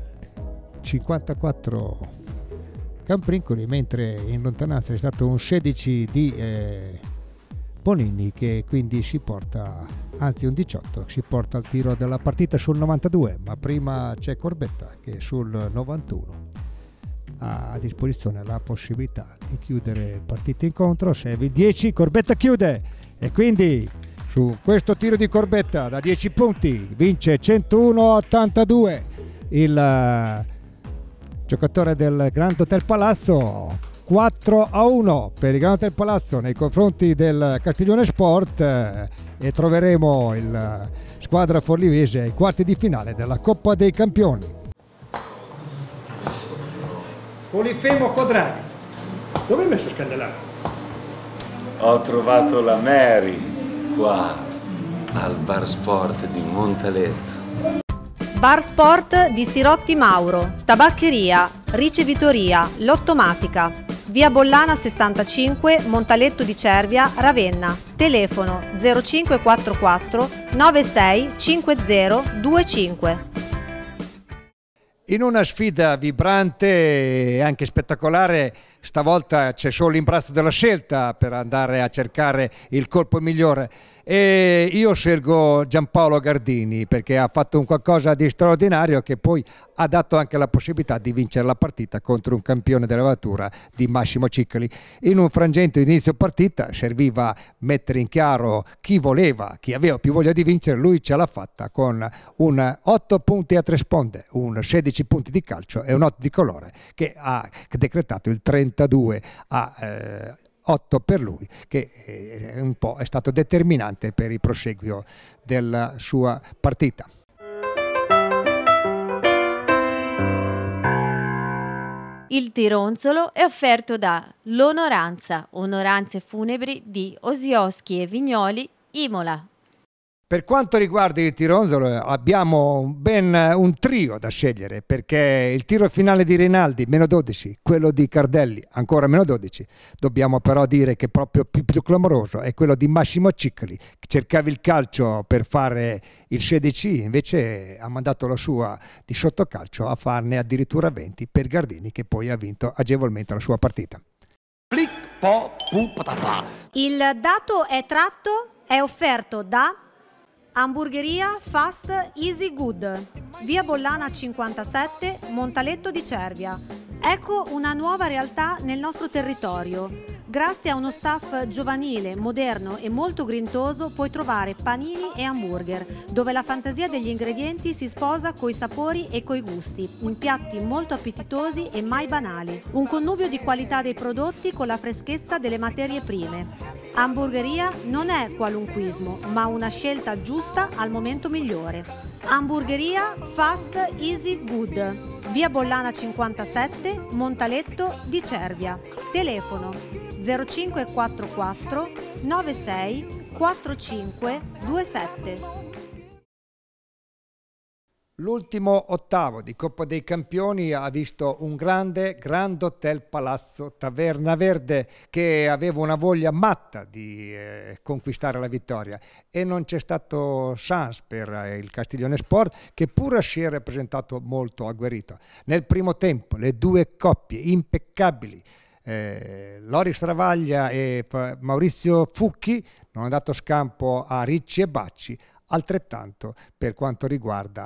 54 Camprincoli, mentre in lontananza è stato un 16 di Bonini che quindi si porta, anzi un 18, si porta al tiro della partita sul 92, ma prima c'è Corbetta che sul 91 ha a disposizione la possibilità di chiudere partita incontro. Serve il 10, Corbetta chiude e quindi su questo tiro di Corbetta da 10 punti vince 101-82 il giocatore del Grand Hotel Palazzo. 4-1 per il Grand Hotel Palazzo nei confronti del Castiglione Sport e troveremo il squadra forlivese ai quarti di finale della Coppa dei Campioni. Polifemo Quadrani, dove hai messo Scandellano? Ho trovato la Mary qua. al Bar Sport di Montaletto. Bar Sport di Sirotti Mauro, tabaccheria, ricevitoria, lottomatica, via Bollana 65, Montaletto di Cervia, Ravenna. Telefono 0544 96 5025. In una sfida vibrante e anche spettacolare, stavolta c'è solo l'imbarazzo della scelta per andare a cercare il colpo migliore, e io scelgo Giampaolo Gardini perché ha fatto un qualcosa di straordinario che poi ha dato anche la possibilità di vincere la partita contro un campione della levatura di Massimo Ciccoli. In un frangente di inizio partita serviva mettere in chiaro chi voleva, chi aveva più voglia di vincere. Lui ce l'ha fatta con un 8 punti a 3 sponde, un 16 punti di calcio e un 8 di colore, che ha decretato il 32 a 8 per lui, che un po' è stato determinante per il proseguio della sua partita. Il tironzolo è offerto da L'Onoranza, onoranze funebri di Osioschi e Vignoli, Imola. Per quanto riguarda il tironzolo abbiamo ben un trio da scegliere, perché il tiro finale di Rinaldi meno 12, quello di Cardelli ancora meno 12, dobbiamo però dire che proprio più clamoroso è quello di Massimo Ciccoli, che cercava il calcio per fare il 16, invece ha mandato la sua di sottocalcio a farne addirittura 20 per Gardini, che poi ha vinto agevolmente la sua partita. Il dato è offerto da Hamburgeria Fast Easy Good, via Bollana 57, Montaletto di Cervia. Ecco una nuova realtà nel nostro territorio. Grazie a uno staff giovanile, moderno e molto grintoso puoi trovare panini e hamburger, dove la fantasia degli ingredienti si sposa coi sapori e coi gusti, in piatti molto appetitosi e mai banali. Un connubio di qualità dei prodotti con la freschezza delle materie prime. Hamburgeria non è qualunquismo, ma una scelta giusta al momento migliore. Hamburgeria Fast Easy Good, via Bollana 57, Montaletto di Cervia. Telefono 0544 96 45 27. L'ultimo ottavo di Coppa dei Campioni ha visto un grande Grand Hotel Palazzo Taverna Verde che aveva una voglia matta di conquistare la vittoria, e non c'è stato chance per il Castiglione Sport, che pur si era presentato molto agguerrito. Nel primo tempo le due coppie impeccabili, Loris Travaglia e Maurizio Fucchi, non hanno dato scampo a Ricci e Bacci. Altrettanto per quanto riguarda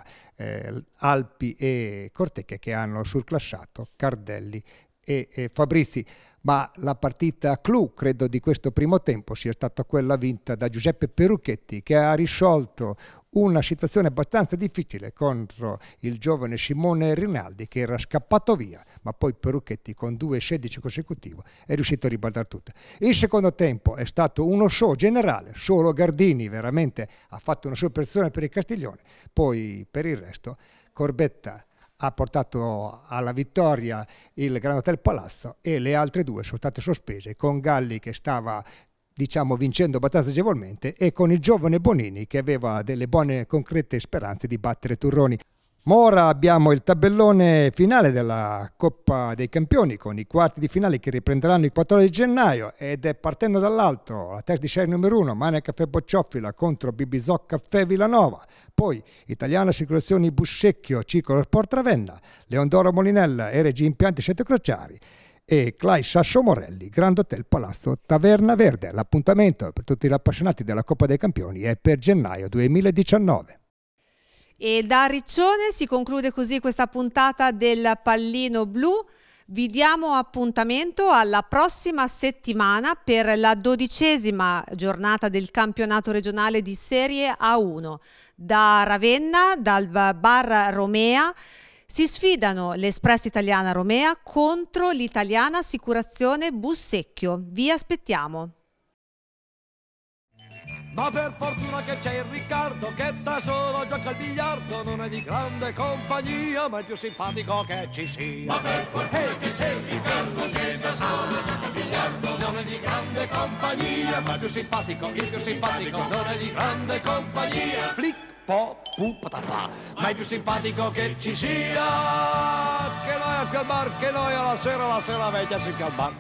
Alpi e Cortecchia, che hanno surclassato Cardelli e Fabrizi. Ma la partita clou, credo, di questo primo tempo sia stata quella vinta da Giuseppe Perucchetti, che ha risolto una situazione abbastanza difficile contro il giovane Simone Rinaldi, che era scappato via, ma poi Perucchetti con 2-16 consecutivo è riuscito a ribaldare tutto. Il secondo tempo è stato uno show generale, solo Gardini veramente ha fatto una sorpresa per il Castiglione, poi per il resto Corbetta ha portato alla vittoria il Grand Hotel Palazzo e le altre due sono state sospese, con Galli che stava vincendo abbastanza agevolmente e con il giovane Bonini che aveva delle buone concrete speranze di battere Turroni. Ma ora abbiamo il tabellone finale della Coppa dei Campioni, con i quarti di finale che riprenderanno il 14 gennaio, ed è partendo dall'alto la testa di serie numero 1, Mane Caffè Bocciofila contro Bibisò Caffè Villanova, poi Italiana Assicurazioni Bussecchio, Circolo Sport Ravenna, Leondoro Molinella e Regi Impianti Sette Crociari e Clay Sasso Morelli, Grand Hotel Palazzo Taverna Verde. L'appuntamento per tutti gli appassionati della Coppa dei Campioni è per gennaio 2019. E da Riccione si conclude così questa puntata del Pallino Blu. Vi diamo appuntamento alla prossima settimana per la 12ª giornata del campionato regionale di Serie A1. Da Ravenna, dal Bar Romea, si sfidano l'Espress Italiana Romea contro l'Italiana Assicurazione Bussecchio. Vi aspettiamo. Ma per fortuna che c'è il Riccardo, che da solo gioca al biliardo, non è di grande compagnia, ma è il più simpatico che ci sia. Ma per fortuna che c'è il Riccardo, che da solo gioca al biliardo, non è di grande grande compagnia, ma il più simpatico non è di grande compagnia. Flic, po, pu, patapà, ma il più simpatico che ci sia. Che noi al bar, che noi la sera veglia si al bar.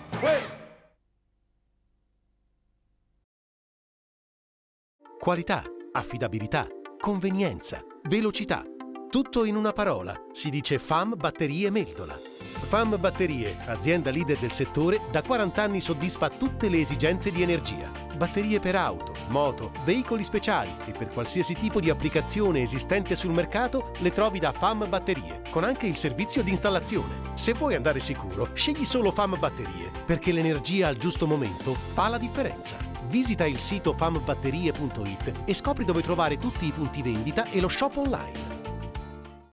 Qualità, affidabilità, convenienza, velocità. Tutto in una parola. Si dice FAM Batterie Meldola. FAM Batterie, azienda leader del settore, da 40 anni soddisfa tutte le esigenze di energia. Batterie per auto, moto, veicoli speciali e per qualsiasi tipo di applicazione esistente sul mercato le trovi da FAM Batterie, con anche il servizio di installazione. Se vuoi andare sicuro, scegli solo FAM Batterie, perché l'energia al giusto momento fa la differenza. Visita il sito fambatterie.it e scopri dove trovare tutti i punti vendita e lo shop online.